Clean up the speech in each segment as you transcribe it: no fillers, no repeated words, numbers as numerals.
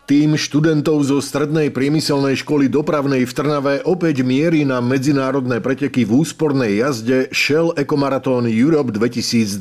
Tým študentov zo Strednej priemyselnej školy dopravnej v Trnave opäť mierí na medzinárodné preteky v úspornej jazde Shell Ecomarathon Europe 2022.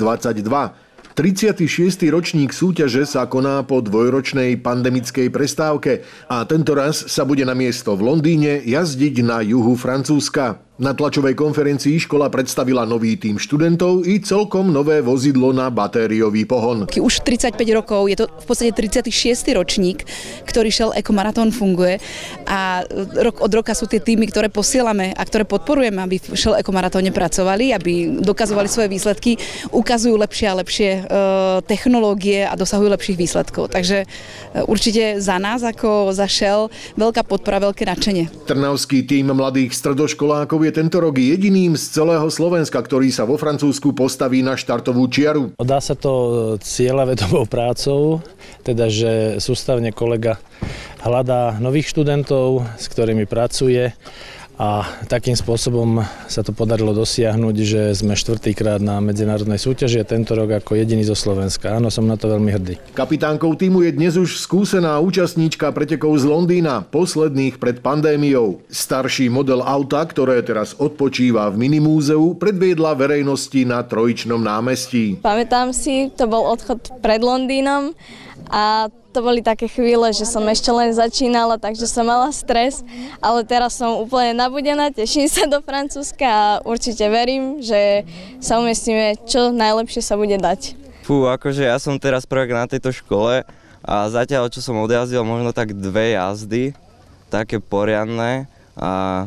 36. ročník súťaže sa koná po dvojročnej pandemickej prestávke a tento raz sa bude na miesto v Londýne jazdiť na juhu Francúzska. Na tlačovej konferencii škola predstavila nový tím študentov i celkom nové vozidlo na batériový pohon. Už 35 rokov, je to v podstate 36. ročník, ktorý Shell Ecomarathon funguje a rok od roka sú tie týmy, ktoré posielame a ktoré podporujeme, aby v Shell Ecomarathone pracovali, aby dokazovali svoje výsledky, ukazujú lepšie a lepšie technológie a dosahujú lepších výsledkov. Takže určite za nás ako za Shell veľká podpora, veľké nadšenie. Trnavský tím mladých stredoškolákov je tento rok jediným z celého Slovenska, ktorý sa vo Francúzsku postaví na štartovú čiaru. Dá sa to cieľavedomou prácou, teda že sústavne kolega hľadá nových študentov, s ktorými pracuje a takým spôsobom sa to podarilo dosiahnuť, že sme štvrtýkrát na medzinárodnej súťaži a tento rok ako jediný zo Slovenska. Áno, som na to veľmi hrdý. Kapitánkou tímu je dnes už skúsená účastníčka pretekov z Londýna, posledných pred pandémiou. Starší model auta, ktoré teraz odpočíva v minimúzeu, predviedla verejnosti na Trojičnom námestí. Pamätám si, to bol odchod pred Londýnom a to boli také chvíle, že som ešte len začínala, takže som mala stres, ale teraz som úplne nabudená, teším sa do Francúzska a určite verím, že sa umiestnime, čo najlepšie sa bude dať. Akože ja som teraz prvák na tejto škole a zatiaľ, čo som odjazdil, možno tak 2 jazdy, také poriadne a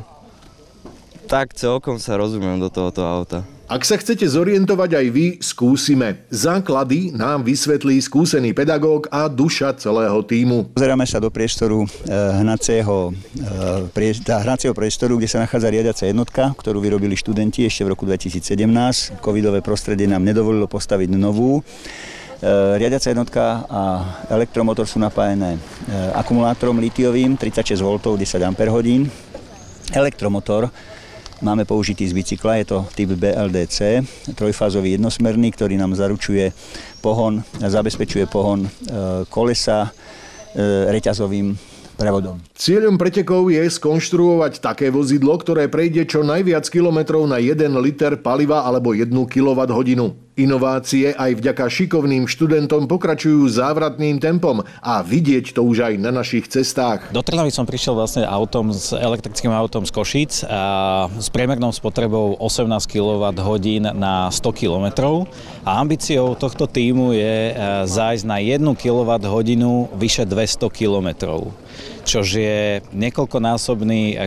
tak celkom sa rozumiem do tohoto auta. Ak sa chcete zorientovať aj vy, skúsime. Základy nám vysvetlí skúsený pedagóg a duša celého tímu. Pozeráme sa do priestoru hnacieho priestoru, kde sa nachádza riadiaca jednotka, ktorú vyrobili študenti ešte v roku 2017. Covidové prostredie nám nedovolilo postaviť novú. Riadiaca jednotka a elektromotor sú napájené akumulátorom litiovým 36 V 10 Ah. Elektromotor máme použitý z bicykla, je to typ BLDC, trojfázový jednosmerný, ktorý nám zaručuje pohon, zabezpečuje pohon kolesa reťazovým prevodom. Cieľom pretekov je skonštruovať také vozidlo, ktoré prejde čo najviac kilometrov na 1 liter paliva alebo 1 kWh. Inovácie aj vďaka šikovným študentom pokračujú závratným tempom a vidieť to už aj na našich cestách. Do Trnavy som prišiel vlastne elektrickým autom z Košíc a s priemernou spotrebou 18 kWh na 100 km. A ambíciou tohto tímu je zájsť na 1 kWh vyše 200 km. Čož je niekoľkonásobný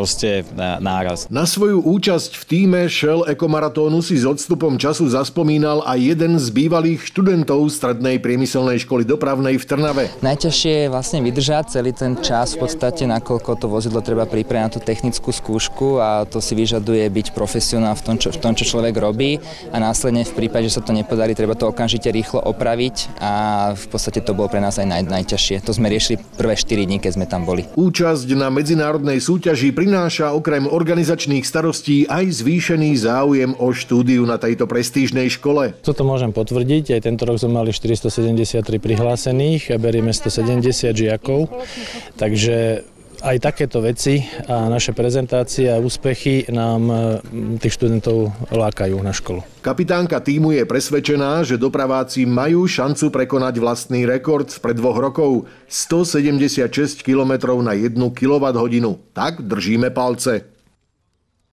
nárast. Na svoju účasť v tíme Shell Ecomarathonu si s odstupom času zaspomínal aj jeden z bývalých študentov Strednej priemyselnej školy dopravnej v Trnave. Najťažšie je vlastne vydržať celý ten čas v podstate, nakoľko to vozidlo treba pripraviť na tú technickú skúšku a to si vyžaduje byť profesionál v tom, čo človek robí a následne v prípade, že sa to nepodarí, treba to okamžite rýchlo opraviť a v podstate to bolo pre nás aj najťažšie. To sme riešili prvé 4 dní, keď sme tam boli. Účasť na medzinárodnej súťaži prináša okrem organizačných starostí aj zvýšený záujem o štúdiu na tejto prestížnej škole. Toto môžem potvrdiť, aj tento rok sme mali 473 prihlásených a berieme 170 žiakov, takže aj takéto veci a naše prezentácie a úspechy nám tých študentov lákajú na školu. Kapitánka tímu je presvedčená, že dopraváci majú šancu prekonať vlastný rekord spred 2 rokov 176 km na 1 kWh. Tak držíme palce.